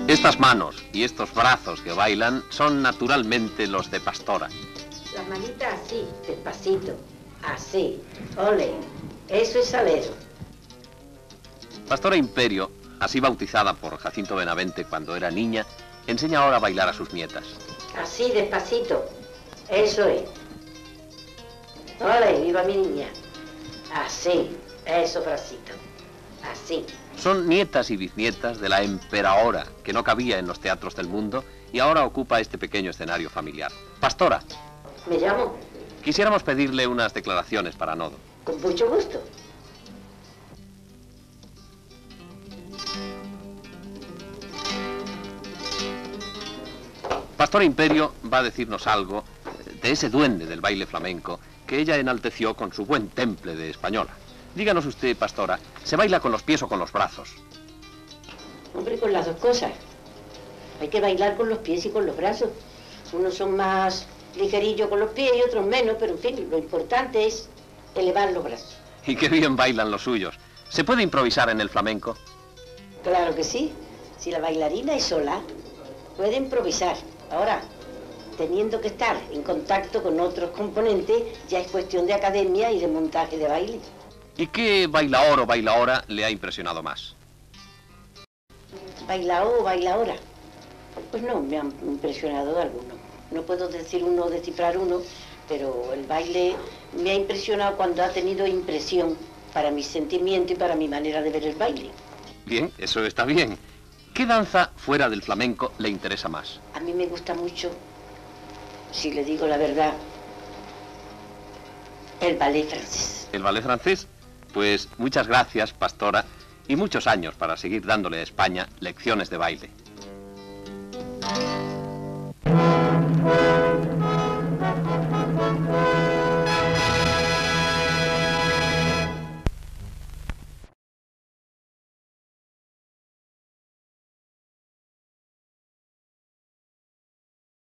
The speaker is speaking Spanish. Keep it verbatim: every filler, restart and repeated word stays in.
Estas manos y estos brazos que bailan son naturalmente los de Pastora. Las manitas así, despacito, así, ole, eso es salero. Pastora Imperio, así bautizada por Jacinto Benavente cuando era niña, enseña ahora a bailar a sus nietas. Así, despacito, eso es. Ole, viva mi niña. Así, eso, bracito, así. Son nietas y bisnietas de la emperaora, que no cabía en los teatros del mundo y ahora ocupa este pequeño escenario familiar. Pastora. ¿Me llamo? Quisiéramos pedirle unas declaraciones para Nodo. Con mucho gusto. Pastora Imperio va a decirnos algo de ese duende del baile flamenco que ella enalteció con su buen temple de española. Díganos usted, Pastora, ¿se baila con los pies o con los brazos? Hombre, con las dos cosas. Hay que bailar con los pies y con los brazos. Unos son más ligerillos con los pies y otros menos, pero en fin, lo importante es elevar los brazos. Y qué bien bailan los suyos. ¿Se puede improvisar en el flamenco? Claro que sí. Si la bailarina es sola, puede improvisar. Ahora, teniendo que estar en contacto con otros componentes, ya es cuestión de academia y de montaje de baile. ¿Y qué bailaor o bailaora le ha impresionado más? ¿Bailaor o bailaora? Pues no, me han impresionado algunos. No puedo decir uno o descifrar uno, pero el baile me ha impresionado cuando ha tenido impresión para mi sentimiento y para mi manera de ver el baile. Bien, eso está bien. ¿Qué danza fuera del flamenco le interesa más? A mí me gusta mucho, si le digo la verdad, el ballet francés. ¿El ballet francés? Pues muchas gracias, Pastora, y muchos años para seguir dándole a España lecciones de baile.